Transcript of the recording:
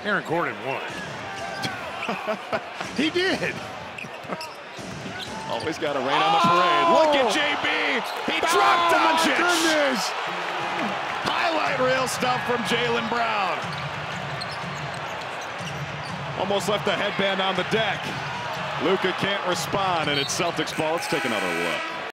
Aaron Gordon won. He did. Always got to rain on the parade. Look at JB. He dropped Doncic. Goodness. Highlight reel stuff from Jaylen Brown. Almost left the headband on the deck. Luka can't respond, and it's Celtics ball. Let's take another look.